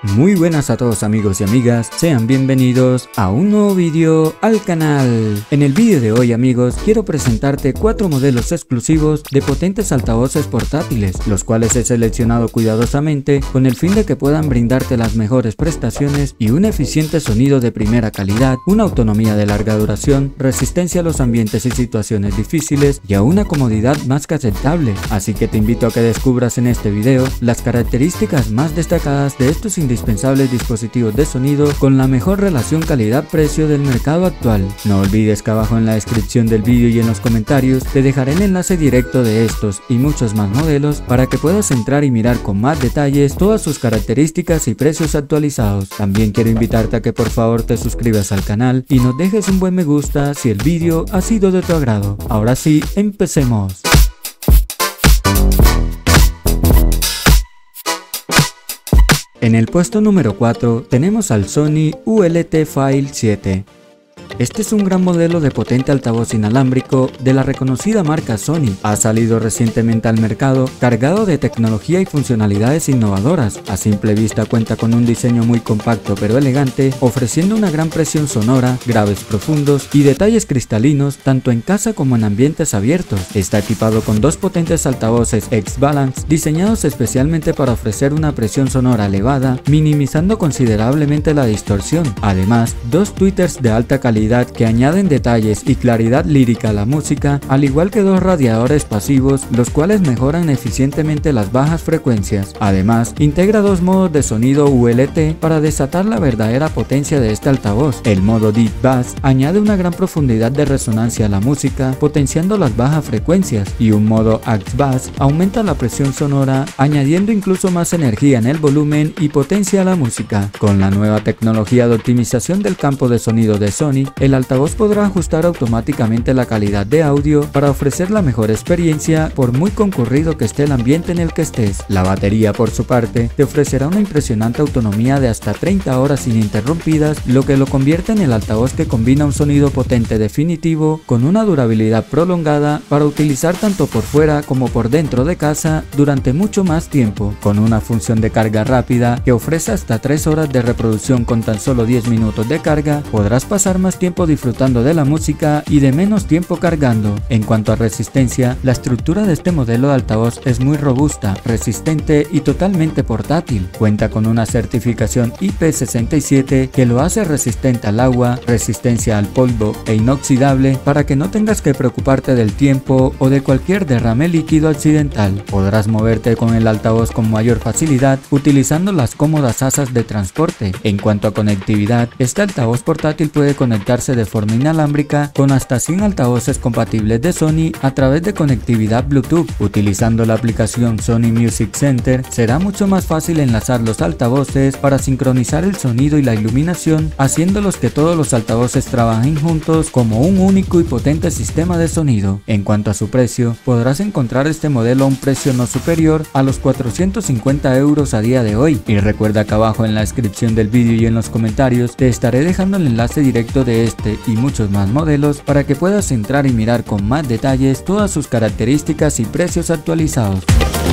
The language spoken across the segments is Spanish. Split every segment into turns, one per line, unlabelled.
Muy buenas a todos amigos y amigas, sean bienvenidos a un nuevo vídeo al canal. En el vídeo de hoy amigos, quiero presentarte 4 modelos exclusivos de potentes altavoces portátiles, los cuales he seleccionado cuidadosamente con el fin de que puedan brindarte las mejores prestaciones y un eficiente sonido de primera calidad, una autonomía de larga duración, resistencia a los ambientes y situaciones difíciles y a una comodidad más que aceptable. Así que te invito a que descubras en este video las características más destacadas de estos indispensables dispositivos de sonido con la mejor relación calidad-precio del mercado actual. No olvides que abajo en la descripción del vídeo y en los comentarios te dejaré el enlace directo de estos y muchos más modelos para que puedas entrar y mirar con más detalles todas sus características y precios actualizados. También quiero invitarte a que por favor te suscribas al canal y nos dejes un buen me gusta si el vídeo ha sido de tu agrado. Ahora sí, empecemos. En el puesto número 4 tenemos al Sony ULT-File 7. Este es un gran modelo de potente altavoz inalámbrico de la reconocida marca Sony. Ha salido recientemente al mercado cargado de tecnología y funcionalidades innovadoras. A simple vista cuenta con un diseño muy compacto pero elegante, ofreciendo una gran presión sonora, graves profundos y detalles cristalinos tanto en casa como en ambientes abiertos. Está equipado con 2 potentes altavoces X-Balance diseñados especialmente para ofrecer una presión sonora elevada, minimizando considerablemente la distorsión. Además, 2 tweeters de alta calidad que añaden detalles y claridad lírica a la música, al igual que 2 radiadores pasivos, los cuales mejoran eficientemente las bajas frecuencias. Además, integra 2 modos de sonido ULT para desatar la verdadera potencia de este altavoz. El modo Deep Bass añade una gran profundidad de resonancia a la música, potenciando las bajas frecuencias, y un modo Act Bass aumenta la presión sonora, añadiendo incluso más energía en el volumen y potencia a la música. Con la nueva tecnología de optimización del campo de sonido de Sony, el altavoz podrá ajustar automáticamente la calidad de audio para ofrecer la mejor experiencia por muy concurrido que esté el ambiente en el que estés. La batería, por su parte, te ofrecerá una impresionante autonomía de hasta 30 horas ininterrumpidas, lo que lo convierte en el altavoz que combina un sonido potente definitivo con una durabilidad prolongada para utilizar tanto por fuera como por dentro de casa durante mucho más tiempo. Con una función de carga rápida que ofrece hasta 3 horas de reproducción con tan solo 10 minutos de carga, podrás pasar más tiempo disfrutando de la música y de menos tiempo cargando. En cuanto a resistencia, la estructura de este modelo de altavoz es muy robusta, resistente y totalmente portátil. Cuenta con una certificación IP67 que lo hace resistente al agua, resistencia al polvo e inoxidable para que no tengas que preocuparte del tiempo o de cualquier derrame líquido accidental. Podrás moverte con el altavoz con mayor facilidad utilizando las cómodas asas de transporte. En cuanto a conectividad, este altavoz portátil puede conectarse de forma inalámbrica con hasta 100 altavoces compatibles de Sony a través de conectividad Bluetooth. Utilizando la aplicación Sony Music Center será mucho más fácil enlazar los altavoces para sincronizar el sonido y la iluminación, haciéndolos que todos los altavoces trabajen juntos como un único y potente sistema de sonido. En cuanto a su precio, podrás encontrar este modelo a un precio no superior a los 450 € a día de hoy. Y recuerda que abajo en la descripción del vídeo y en los comentarios te estaré dejando el enlace directo de este y muchos más modelos para que puedas entrar y mirar con más detalles todas sus características y precios actualizados.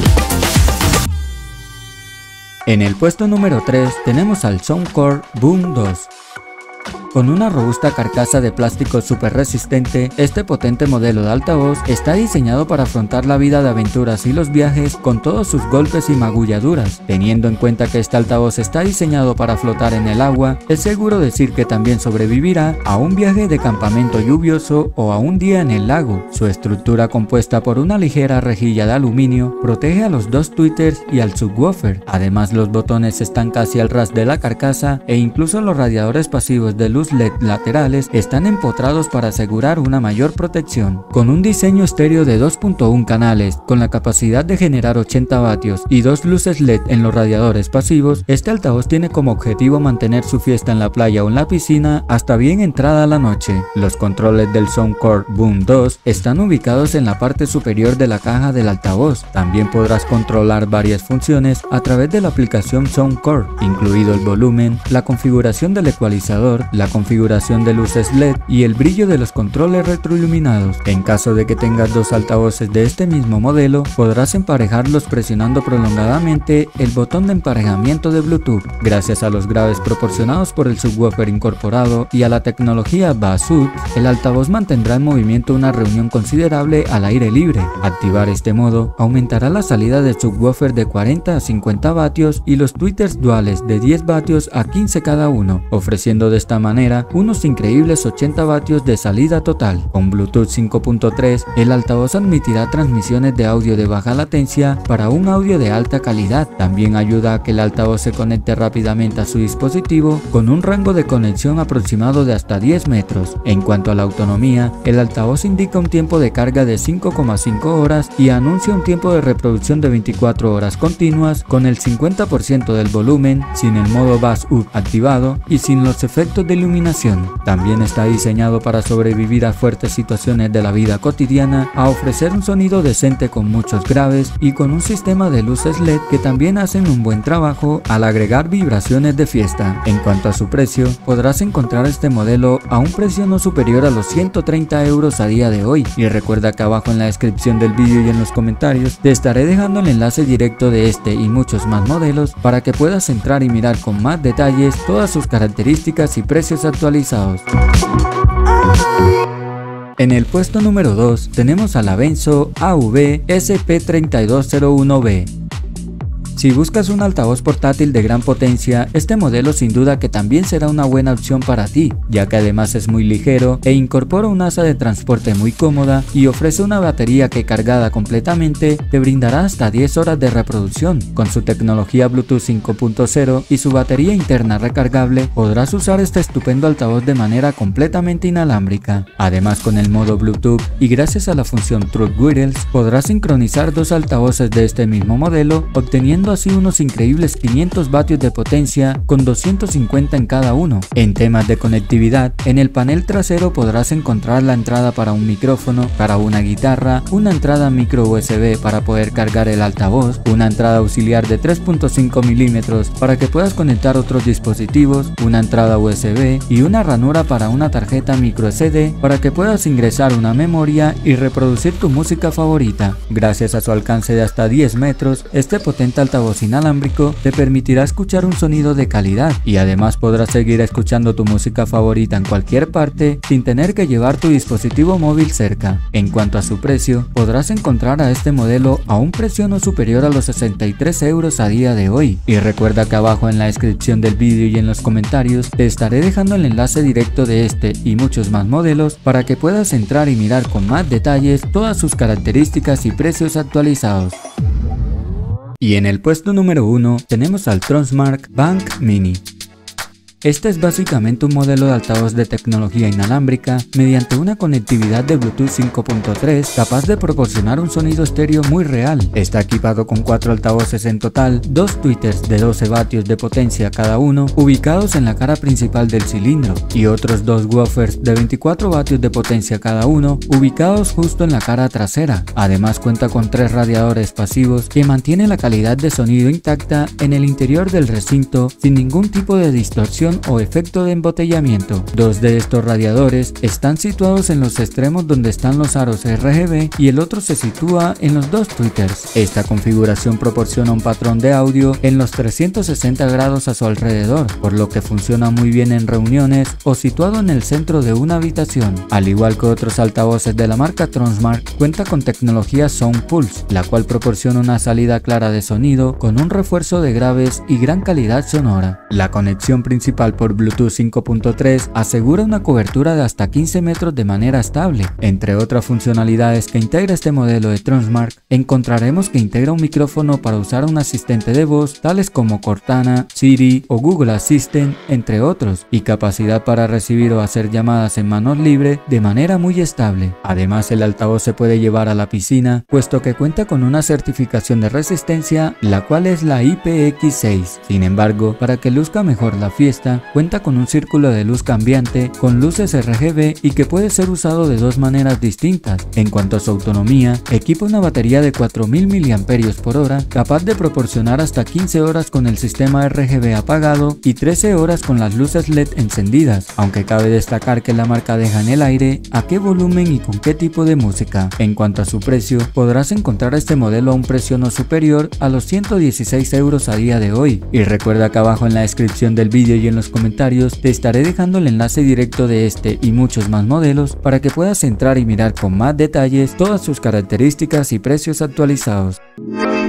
En el puesto número 3 tenemos al Soundcore Boom 2. Con una robusta carcasa de plástico súper resistente, este potente modelo de altavoz está diseñado para afrontar la vida de aventuras y los viajes con todos sus golpes y magulladuras. Teniendo en cuenta que este altavoz está diseñado para flotar en el agua, es seguro decir que también sobrevivirá a un viaje de campamento lluvioso o a un día en el lago. Su estructura, compuesta por una ligera rejilla de aluminio, protege a los 2 tweeters y al subwoofer. Además, los botones están casi al ras de la carcasa e incluso los radiadores pasivos de luz LED laterales están empotrados para asegurar una mayor protección. Con un diseño estéreo de 2.1 canales, con la capacidad de generar 80 vatios y 2 luces LED en los radiadores pasivos, este altavoz tiene como objetivo mantener su fiesta en la playa o en la piscina hasta bien entrada la noche. Los controles del Soundcore Boom 2 están ubicados en la parte superior de la caja del altavoz. También podrás controlar varias funciones a través de la aplicación Soundcore, incluido el volumen, la configuración del ecualizador, la configuración de luces LED y el brillo de los controles retroiluminados. En caso de que tengas dos altavoces de este mismo modelo, podrás emparejarlos presionando prolongadamente el botón de emparejamiento de Bluetooth. Gracias a los graves proporcionados por el subwoofer incorporado y a la tecnología Basswood, el altavoz mantendrá en movimiento una reunión considerable al aire libre. Activar este modo aumentará la salida del subwoofer de 40 a 50 vatios y los tweeters duales de 10 vatios a 15 cada uno, ofreciendo de esta manera unos increíbles 80 vatios de salida total. Con Bluetooth 5.3, el altavoz admitirá transmisiones de audio de baja latencia para un audio de alta calidad. También ayuda a que el altavoz se conecte rápidamente a su dispositivo con un rango de conexión aproximado de hasta 10 metros. En cuanto a la autonomía, el altavoz indica un tiempo de carga de 5,5 horas y anuncia un tiempo de reproducción de 24 horas continuas con el 50% del volumen, sin el modo Basswood activado y sin los efectos de iluminación. También está diseñado para sobrevivir a fuertes situaciones de la vida cotidiana, a ofrecer un sonido decente con muchos graves y con un sistema de luces LED que también hacen un buen trabajo al agregar vibraciones de fiesta. En cuanto a su precio, podrás encontrar este modelo a un precio no superior a los 130 euros a día de hoy. Y recuerda que abajo en la descripción del vídeo y en los comentarios te estaré dejando el enlace directo de este y muchos más modelos para que puedas entrar y mirar con más detalles todas sus características y precios actualizados. En el puesto número 2 tenemos al Avenzo AV SP3201B. Si buscas un altavoz portátil de gran potencia, este modelo sin duda que también será una buena opción para ti, ya que además es muy ligero e incorpora un asa de transporte muy cómoda y ofrece una batería que cargada completamente te brindará hasta 10 horas de reproducción. Con su tecnología Bluetooth 5.0 y su batería interna recargable, podrás usar este estupendo altavoz de manera completamente inalámbrica. Además, con el modo Bluetooth y gracias a la función Truck Wireless, podrás sincronizar dos altavoces de este mismo modelo, obteniendo así unos increíbles 500 vatios de potencia con 250 en cada uno. En temas de conectividad, en el panel trasero podrás encontrar la entrada para un micrófono, para una guitarra, una entrada micro USB para poder cargar el altavoz, una entrada auxiliar de 3.5 milímetros para que puedas conectar otros dispositivos, una entrada USB y una ranura para una tarjeta micro SD para que puedas ingresar una memoria y reproducir tu música favorita. Gracias a su alcance de hasta 10 metros, este potente altavoz inalámbrico te permitirá escuchar un sonido de calidad y además podrás seguir escuchando tu música favorita en cualquier parte sin tener que llevar tu dispositivo móvil cerca. En cuanto a su precio, podrás encontrar a este modelo a un precio no superior a los 63 euros a día de hoy. Y recuerda que abajo en la descripción del vídeo y en los comentarios te estaré dejando el enlace directo de este y muchos más modelos para que puedas entrar y mirar con más detalles todas sus características y precios actualizados. Y en el puesto número 1 tenemos al Tronsmark Bank Mini. Este es básicamente un modelo de altavoz de tecnología inalámbrica mediante una conectividad de Bluetooth 5.3 capaz de proporcionar un sonido estéreo muy real. Está equipado con 4 altavoces en total, 2 tweeters de 12 vatios de potencia cada uno ubicados en la cara principal del cilindro y otros 2 woofers de 24 vatios de potencia cada uno ubicados justo en la cara trasera. Además cuenta con 3 radiadores pasivos que mantienen la calidad de sonido intacta en el interior del recinto sin ningún tipo de distorsión o efecto de embotellamiento. 2 de estos radiadores están situados en los extremos donde están los aros RGB y el otro se sitúa en los 2 tweeters. Esta configuración proporciona un patrón de audio en los 360 grados a su alrededor, por lo que funciona muy bien en reuniones o situado en el centro de una habitación. Al igual que otros altavoces de la marca Tronsmark, cuenta con tecnología Sound Pulse, la cual proporciona una salida clara de sonido con un refuerzo de graves y gran calidad sonora. La conexión principal por Bluetooth 5.3 asegura una cobertura de hasta 15 metros de manera estable. Entre otras funcionalidades que integra este modelo de Tronsmark, encontraremos que integra un micrófono para usar un asistente de voz tales como Cortana, Siri o Google Assistant, entre otros, y capacidad para recibir o hacer llamadas en manos libres de manera muy estable. Además, el altavoz se puede llevar a la piscina, puesto que cuenta con una certificación de resistencia, la cual es la IPX6. Sin embargo, para que luzca mejor la fiesta, completa, cuenta con un círculo de luz cambiante, con luces RGB y que puede ser usado de dos maneras distintas. En cuanto a su autonomía, equipa una batería de 4000 mAh, capaz de proporcionar hasta 15 horas con el sistema RGB apagado y 13 horas con las luces LED encendidas, aunque cabe destacar que la marca deja en el aire a qué volumen y con qué tipo de música. En cuanto a su precio, podrás encontrar este modelo a un precio no superior a los 116 € a día de hoy. Y recuerda que abajo en la descripción del vídeo y en los comentarios te estaré dejando el enlace directo de este y muchos más modelos para que puedas entrar y mirar con más detalles todas sus características y precios actualizados.